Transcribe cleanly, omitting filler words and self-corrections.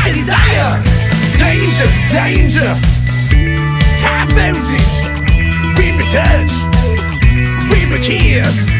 desire. Danger, danger, high voltage. We touch, we kiss.